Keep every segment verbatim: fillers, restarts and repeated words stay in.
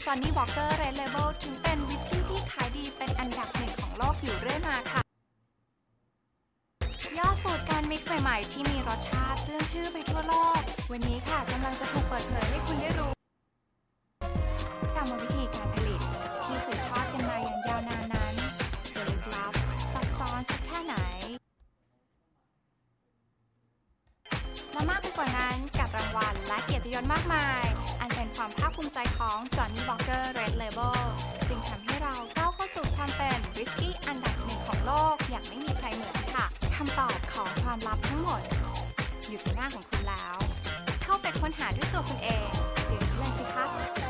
Johnnie Walker Red Label ถึงเป็นวิสกี้ที่ขายดีเป็นอันดับหนึ่งของโลกอยู่เรื่อยมาค่ะยอดสูตรการมิกซ์ใหม่ๆที่มีรสชาติเลื่อนชื่อไปทั่วโลกวันนี้ค่ะกำลังจะถูกเปิดเผยให้คุณได้รู้กรรมวิธีการผลิตที่สืบทอดกันมาอย่างยาวนานนั้นจะลึกลับซับซ้อนสักแค่ไหนและมากไปกว่านั้นกับรางวัลและเกียรติยศมากมายอันเป็นความภาคภูมิใจของ Johnnie Walker Red Label จึงทำให้เราก้าวเข้าสู่ความเป็นวิสกี้อันดับหนึ่งของโลกอย่างไม่มีใครเหมือนค่ะคำตอบของความลับทั้งหมดอยู่ที่หน้าของคุณแล้วเข้าไปค้นหาด้วยตัวคุณเองเดี๋ยวนี้เลยสิคะ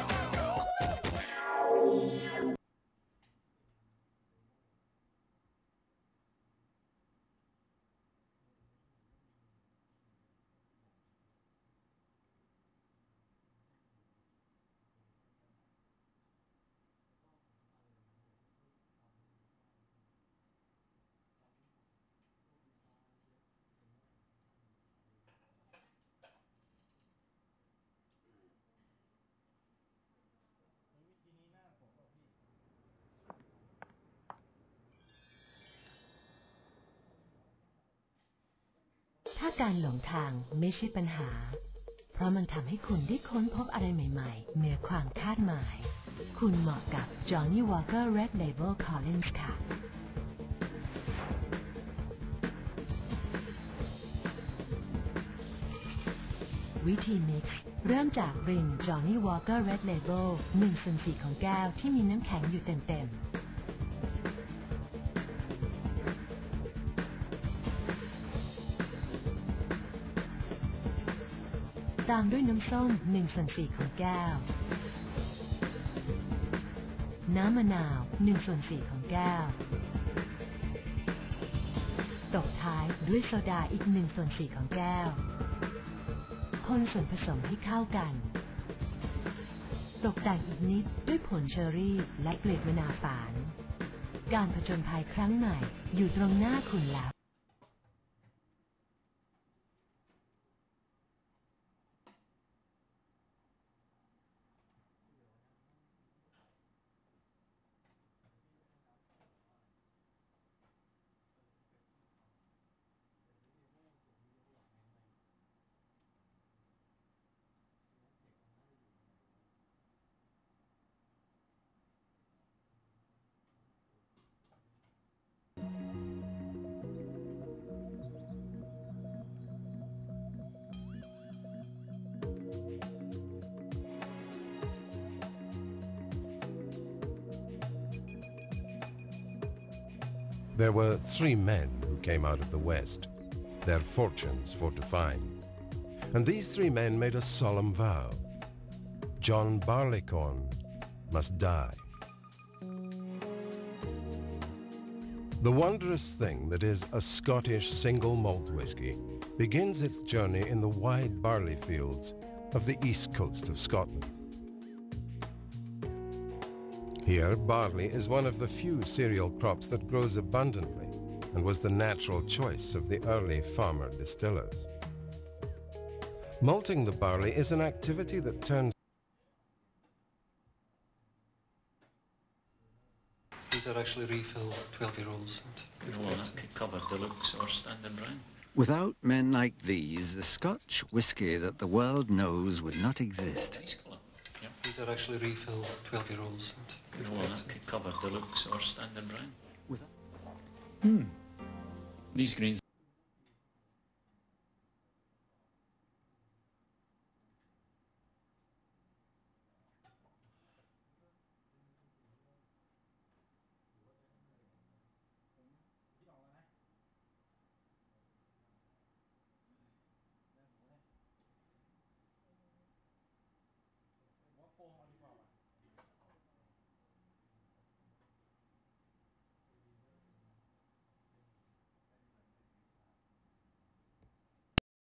ถ้าการหลงทางไม่ใช่ปัญหาเพราะมันทำให้คุณได้ค้นพบอะไรใหม่ๆเหนือความคาดหมายคุณเหมาะกับ Johnnie Walker Red Label Collins ค่ะวิธีมิกซ์เริ่มจากริน Johnnie Walker Red Label หนึ่งส่วนสี่ของแก้วที่มีน้ำแข็งอยู่เต็มๆตามด้วยน้ำส้มหนึ่งส่วนสี่ของแก้วน้ำมะนาวหนึ่งส่วนสี่ของแก้วตบท้ายด้วยโซดาอีกหนึ่งส่วนสี่ของแก้วคนส่วนผสมให้เข้ากันตกแต่งอีกนิดด้วยผลเชอร์รี่และเกล็ดมะนาวฝานการผจญภัยครั้งใหม่อยู่ตรงหน้าคุณแล้ว There were three men who came out of the West, their fortunes for to find. And these three men made a solemn vow. John Barleycorn must die. The wondrous thing that is a Scottish single malt whisky begins its journey in the wide barley fields of the east coast of Scotland. Here, barley is one of the few cereal crops that grows abundantly and was the natural choice of the early farmer distillers. Malting the barley is an activity that turns These are actually refill twelve-year-olds. Walnut cover deluxe or standard brown. Without men like these, the Scotch whisky that the world knows would not exist. Nice colour. Yep. These are actually refill twelve-year-olds. Walnut cover deluxe or standard brown. With Hmm. These greens